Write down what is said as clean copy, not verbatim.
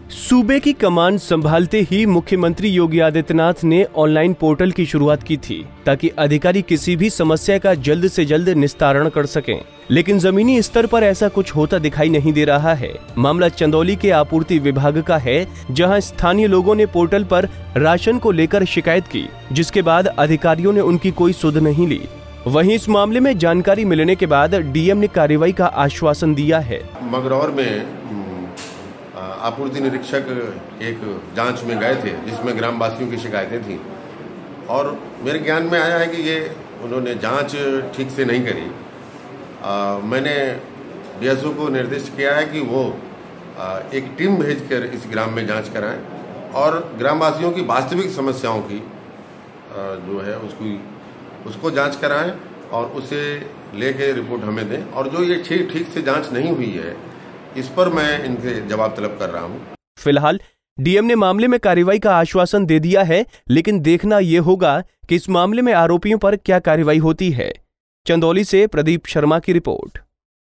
सूबे की कमान संभालते ही मुख्यमंत्री योगी आदित्यनाथ ने ऑनलाइन पोर्टल की शुरुआत की थी ताकि अधिकारी किसी भी समस्या का जल्द से जल्द निस्तारण कर सकें। लेकिन जमीनी स्तर पर ऐसा कुछ होता दिखाई नहीं दे रहा है। मामला चंदौली के आपूर्ति विभाग का है, जहां स्थानीय लोगों ने पोर्टल पर राशन को लेकर शिकायत की, जिसके बाद अधिकारियों ने उनकी कोई सुध नहीं ली। वहीं इस मामले में जानकारी मिलने के बाद डीएम ने कार्रवाई का आश्वासन दिया है। मगरौर में आपूर्ति निरीक्षक एक जांच में गए थे जिसमें ग्रामवासियों की शिकायतें थी और मेरे ज्ञान में आया है कि ये उन्होंने जांच ठीक से नहीं करी। मैंने डीएसओ को निर्देश किया है कि वो एक टीम भेजकर इस ग्राम में जांच कराएं और ग्रामवासियों की वास्तविक समस्याओं की जो है उसको जांच कराएं और उसे लेके रिपोर्ट हमें दें। और जो ये ठीक से जांच नहीं हुई है, इस पर मैं इनसे जवाब तलब कर रहा हूं। फिलहाल डीएम ने मामले में कार्रवाई का आश्वासन दे दिया है, लेकिन देखना यह होगा कि इस मामले में आरोपियों पर क्या कार्रवाई होती है। चंदौली से प्रदीप शर्मा की रिपोर्ट।